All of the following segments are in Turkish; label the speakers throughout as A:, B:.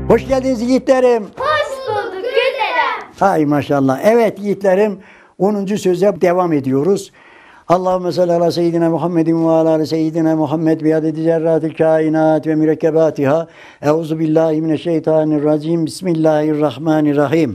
A: Hoş geldiniz yiğitlerim.
B: Hoş bulduk Gülderen.
A: Hay maşallah. Evet yiğitlerim, 10. söze devam ediyoruz. Allahümme salli ala seyyidina Muhammedin ve ala seyyidina Muhammed bi adedi zerratil kainat ve mürekkebatiha. Euzu billahi mineşşeytanirracim. Bismillahirrahmanirrahim.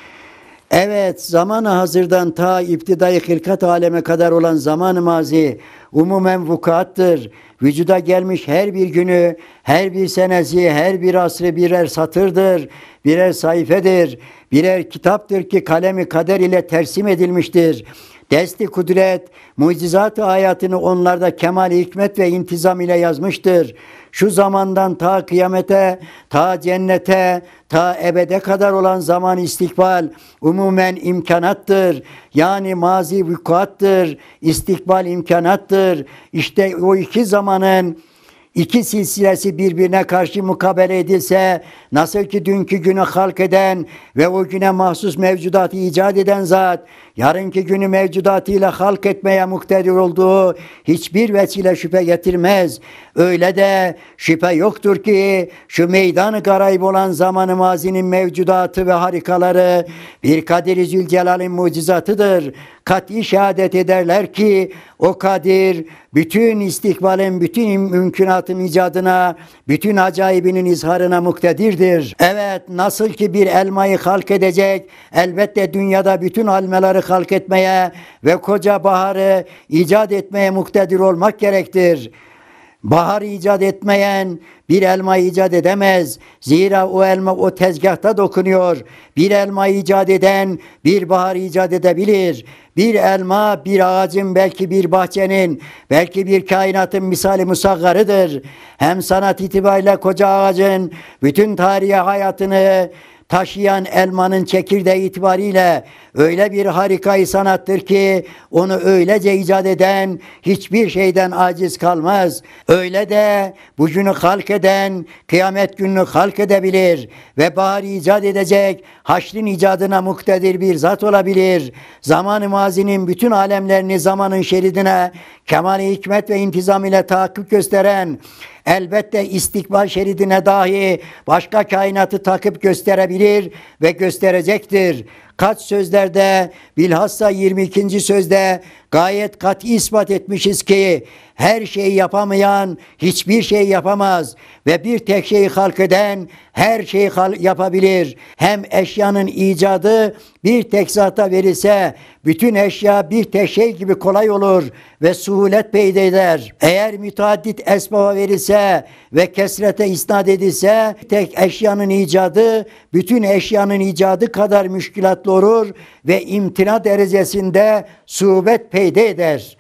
A: Evet, zamanı hazırdan ta iptidai hilkat aleme kadar olan zaman-ı mazi umumen vukuattır. Vücuda gelmiş her bir günü, her bir senesi, her bir asrı birer satırdır, birer sayfedir, birer kitaptır ki kalemi kader ile tersim edilmiştir. Desti kudret, mucizat-ı hayatını onlarda kemal-i hikmet ve intizam ile yazmıştır. Şu zamandan ta kıyamete, ta cennete, ta ebede kadar olan zaman istikbal umumen imkanattır. Yani mazi vukuattır, istikbal imkanattır. İşte o iki zamanın İki silsilesi birbirine karşı mukabele edilse, nasıl ki dünkü günü halk eden ve o güne mahsus mevcudatı icat eden zat, yarınki günü mevcudatıyla halk etmeye muktedir olduğu hiçbir vesile şüphe getirmez. Öyle de şüphe yoktur ki şu meydan-ı garayb olan zaman-ı mazinin mevcudatı ve harikaları bir Kadir-i Zülcelal'in mucizatıdır. Kat'i şehadet ederler ki o Kadir bütün istikbalin, bütün mümkünatın icadına, bütün acayibinin izharına muktedirdir. Evet, nasıl ki bir elmayı halk edecek, elbette dünyada bütün almeleri halk etmeye ve koca baharı icat etmeye muktedir olmak gerektir. Bahar icat etmeyen bir elma icat edemez. Zira o elma o tezgahta dokunuyor. Bir elma icat eden bir bahar icat edebilir. Bir elma bir ağacın, belki bir bahçenin, belki bir kainatın misali musaggarıdır. Hem sanat itibariyle koca ağacın bütün tarihi hayatını taşıyan elmanın çekirdeği itibariyle öyle bir harikayı sanattır ki onu öylece icat eden hiçbir şeyden aciz kalmaz. Öyle de bu günü halk eden kıyamet gününü halk edebilir ve baharı icat edecek haşrin icadına muktedir bir zat olabilir. Zaman-ı mazinin bütün alemlerini zamanın şeridine kemal-i hikmet ve intizam ile tahakkuk gösteren, elbette istikbal şeridine dahi başka kainatı takip gösterebilir ve gösterecektir. Kaç sözlerde, bilhassa 22. sözde gayet kat'i ispat etmişiz ki her şeyi yapamayan hiçbir şey yapamaz ve bir tek şeyi halk eden her şeyi yapabilir. Hem eşyanın icadı bir tek zata verilse bütün eşya bir tek şey gibi kolay olur ve suhulet peyda eder. Eğer müteaddit esbaba verilse ve kesrete isnat edilse tek eşyanın icadı bütün eşyanın icadı kadar müşkilatlı olur ve imtina derecesinde suhubet peyda eder.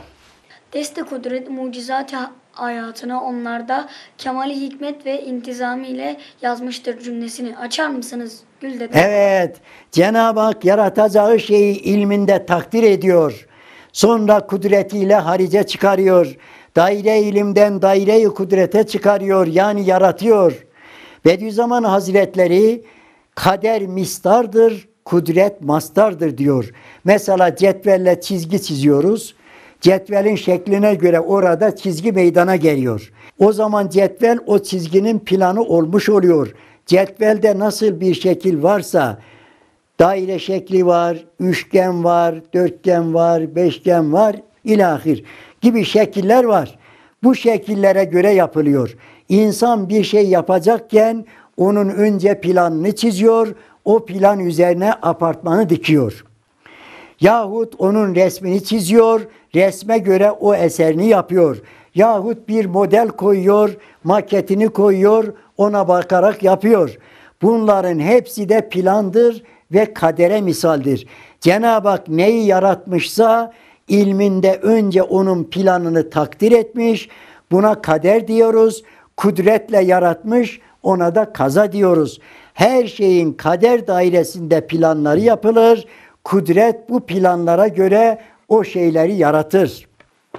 C: Deste kudret mucizat hayatına onlarda kemal-i hikmet ve intizamı ile yazmıştır cümlesini açar mısınız Gülderen?
A: Evet, Cenab-ı Hak yaratacağı şeyi ilminde takdir ediyor. Sonra kudretiyle harice çıkarıyor. Daire ilimden daire-i kudrete çıkarıyor, yani yaratıyor. Bediüzzaman Hazretleri kader mistardır, kudret mastardır diyor. Mesela cetvelle çizgi çiziyoruz. Cetvelin şekline göre orada çizgi meydana geliyor. O zaman cetvel o çizginin planı olmuş oluyor. Cetvelde nasıl bir şekil varsa daire şekli var, üçgen var, dörtgen var, beşgen var, ilahir gibi şekiller var. Bu şekillere göre yapılıyor. İnsan bir şey yapacakken onun önce planını çiziyor, o plan üzerine apartmanı dikiyor. Yahut onun resmini çiziyor, resme göre o eserini yapıyor. Yahut bir model koyuyor, maketini koyuyor, ona bakarak yapıyor. Bunların hepsi de plandır ve kadere misaldir. Cenab-ı Hak neyi yaratmışsa ilminde önce onun planını takdir etmiş, buna kader diyoruz. Kudretle yaratmış, ona da kaza diyoruz. Her şeyin kader dairesinde planları yapılır. Kudret bu planlara göre o şeyleri yaratır.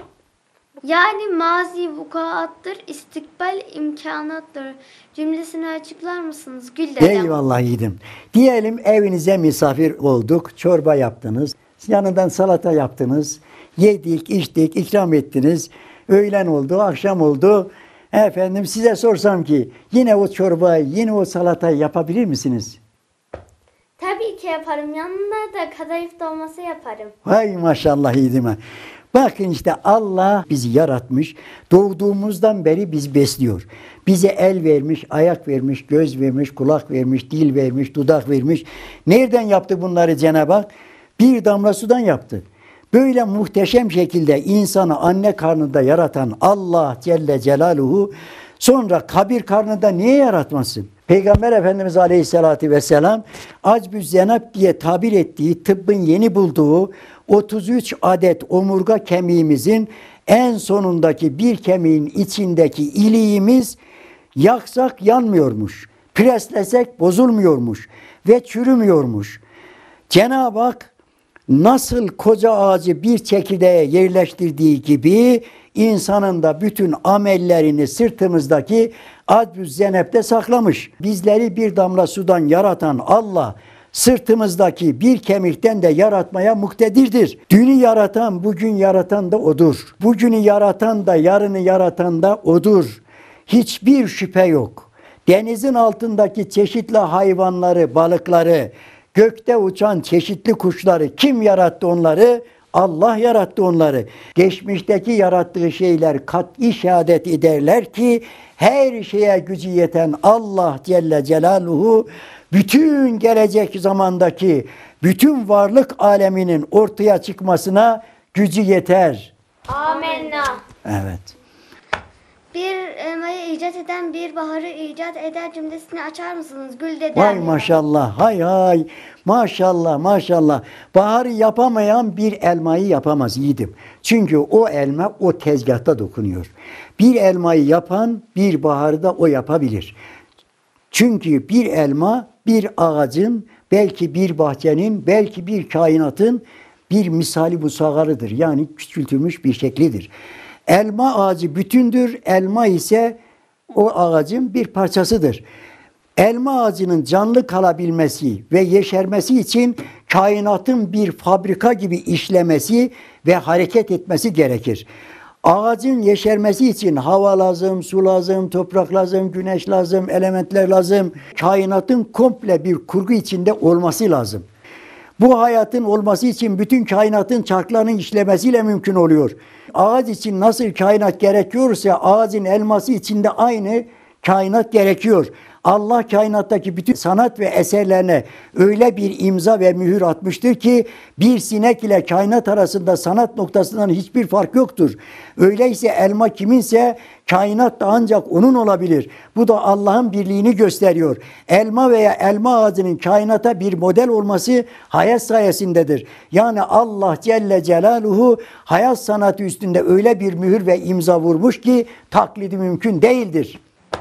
B: Yani mazi vukuattır, istikbal imkanattır. Cümlesini açıklar mısınız Gülderen?
A: Eyvallah yiğidim. Diyelim evinize misafir olduk, çorba yaptınız, yanından salata yaptınız, yedik, içtik, ikram ettiniz. Öğlen oldu, akşam oldu. Efendim size sorsam ki yine o çorbayı, yine o salatayı yapabilir misiniz?
B: Tabii ki yaparım. Yanına da kadayıf dolması yaparım.
A: Vay maşallah yiğidime. Bakın işte Allah bizi yaratmış. Doğduğumuzdan beri bizi besliyor. Bize el vermiş, ayak vermiş, göz vermiş, kulak vermiş, dil vermiş, dudak vermiş. Nereden yaptı bunları Cenab-ı Hak? Bir damla sudan yaptı. Böyle muhteşem şekilde insanı anne karnında yaratan Allah Celle Celaluhu sonra kabir karnında niye yaratmasın? Peygamber Efendimiz Aleyhisselatü Vesselam acbüzzenab diye tabir ettiği tıbbın yeni bulduğu 33 adet omurga kemiğimizin en sonundaki bir kemiğin içindeki iliğimiz yaksak yanmıyormuş. Preslesek bozulmuyormuş ve çürümüyormuş. Cenab-ı Hak nasıl koca ağacı bir çekirdeğe yerleştirdiği gibi insanın da bütün amellerini sırtımızdaki acbüzzenepte saklamış. Bizleri bir damla sudan yaratan Allah sırtımızdaki bir kemikten de yaratmaya muktedirdir. Dünü yaratan, bugün yaratan da O'dur. Bugünü yaratan da, yarını yaratan da O'dur. Hiçbir şüphe yok. Denizin altındaki çeşitli hayvanları, balıkları, gökte uçan çeşitli kuşları kim yarattı onları? Allah yarattı onları. Geçmişteki yarattığı şeyler kat'i şehadet ederler ki her şeye gücü yeten Allah Celle Celaluhu bütün gelecek zamandaki bütün varlık aleminin ortaya çıkmasına gücü yeter.
B: Amenna.
A: Evet.
B: Bir elmayı icat eden bir baharı icat eder cümlesini açar mısınız Gül dedem?
A: Vay maşallah, hay hay, maşallah, maşallah. Baharı yapamayan bir elmayı yapamaz yiğidim. Çünkü o elma o tezgahta dokunuyor. Bir elmayı yapan bir baharı da o yapabilir. Çünkü bir elma bir ağacın, belki bir bahçenin, belki bir kainatın bir misali musaggarıdır. Yani küçültülmüş bir şeklidir. Elma ağacı bütündür, elma ise o ağacın bir parçasıdır. Elma ağacının canlı kalabilmesi ve yeşermesi için kainatın bir fabrika gibi işlemesi ve hareket etmesi gerekir. Ağacın yeşermesi için hava lazım, su lazım, toprak lazım, güneş lazım, elementler lazım. Kainatın komple bir kurgu içinde olması lazım. Bu hayatın olması için bütün kainatın çarklarının işlemesiyle mümkün oluyor. Ağaç için nasıl kainat gerekiyorsa ağacın elması için de aynı kainat gerekiyor. Allah kainattaki bütün sanat ve eserlerine öyle bir imza ve mühür atmıştır ki bir sinek ile kainat arasında sanat noktasından hiçbir fark yoktur. Öyleyse elma kiminse kainat da ancak onun olabilir. Bu da Allah'ın birliğini gösteriyor. Elma veya elma ağacının kainata bir model olması hayat sayesindedir. Yani Allah Celle Celaluhu hayat sanatı üstünde öyle bir mühür ve imza vurmuş ki taklidi mümkün değildir.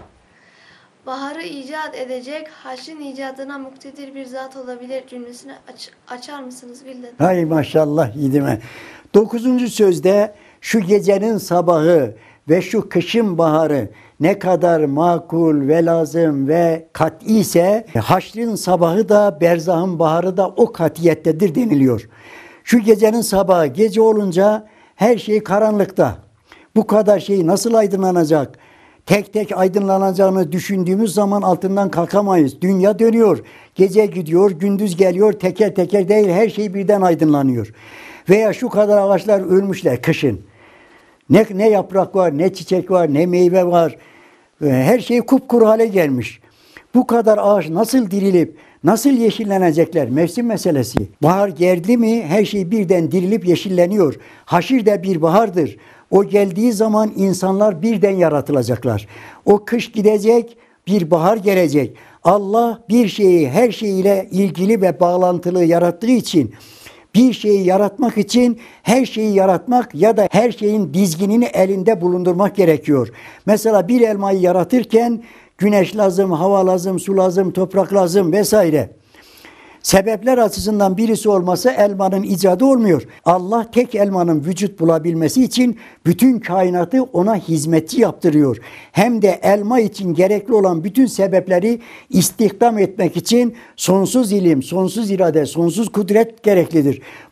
D: Baharı icat edecek, haşrin icadına muktedir bir zat olabilir cümlesini açar mısınız Gülden?
A: Hay maşallah yiğidime. 9. sözde şu gecenin sabahı ve şu kışın baharı ne kadar makul ve lazım ve kat'i ise haşrin sabahı da berzahın baharı da o katiyettedir deniliyor. Şu gecenin sabahı gece olunca her şey karanlıkta. Bu kadar şey nasıl aydınlanacak? Tek tek aydınlanacağını düşündüğümüz zaman altından kalkamayız. Dünya dönüyor. Gece gidiyor, gündüz geliyor. Teker teker değil, her şey birden aydınlanıyor. Veya şu kadar ağaçlar ölmüşler kışın. Ne yaprak var, ne çiçek var, ne meyve var. Her şey kupkuru hale gelmiş. Bu kadar ağaç nasıl dirilip, nasıl yeşillenecekler? Mevsim meselesi. Bahar geldi mi her şey birden dirilip yeşilleniyor. Haşir de bir bahardır. O geldiği zaman insanlar birden yaratılacaklar. O kış gidecek, bir bahar gelecek. Allah bir şeyi her şeyiyle ilgili ve bağlantılı yarattığı için bir şeyi yaratmak için her şeyi yaratmak ya da her şeyin dizginini elinde bulundurmak gerekiyor. Mesela bir elmayı yaratırken güneş lazım, hava lazım, su lazım, toprak lazım vesaire. Sebepler açısından birisi olmasa elmanın icadı olmuyor. Allah tek elmanın vücut bulabilmesi için bütün kainatı ona hizmetçi yaptırıyor. Hem de elma için gerekli olan bütün sebepleri istihdam etmek için sonsuz ilim, sonsuz irade, sonsuz kudret gereklidir.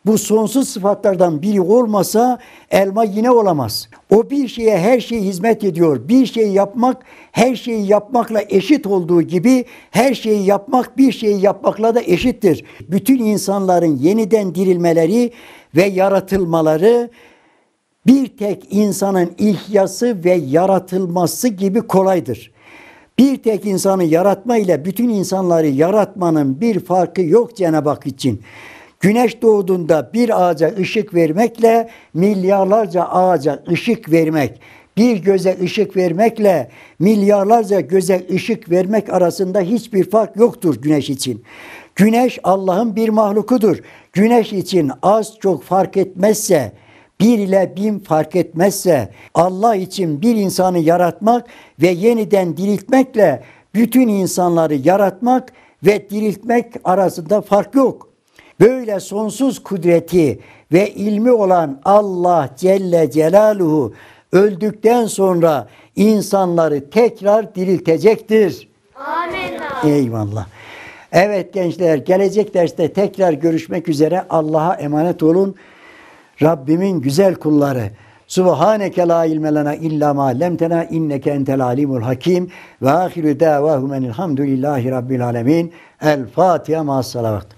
A: bu sonsuz sıfatlardan biri olmasa elma yine olamaz. O bir şeye her şeye hizmet ediyor. Bir şeyi yapmak her şeyi yapmakla eşit olduğu gibi her şeyi yapmak bir şeyi yapmakla da eşittir. Bütün insanların yeniden dirilmeleri ve yaratılmaları bir tek insanın ihyası ve yaratılması gibi kolaydır. Bir tek insanı yaratma ile bütün insanları yaratmanın bir farkı yok Cenab-ı Hak için. Güneş doğduğunda bir ağaca ışık vermekle milyarlarca ağaca ışık vermek, bir göze ışık vermekle milyarlarca göze ışık vermek arasında hiçbir fark yoktur güneş için. Güneş Allah'ın bir mahlukudur. Güneş için az çok fark etmezse, 1 ile 1000 fark etmezse Allah için bir insanı yaratmak ve yeniden diriltmekle bütün insanları yaratmak ve diriltmek arasında fark yok. Böyle sonsuz kudreti ve ilmi olan Allah Celle Celaluhu öldükten sonra insanları tekrar diriltecektir.
B: Amin.
A: Eyvallah. Evet gençler, gelecek derste tekrar görüşmek üzere. Allah'a emanet olun. Rabbimin güzel kulları. Subhaneke la ilme lena illa ma allamtena inneke entel alimul hakim ve ahiru davahum enilhamdülillahi rabbil alemin. El Fatiha ma'as salavat.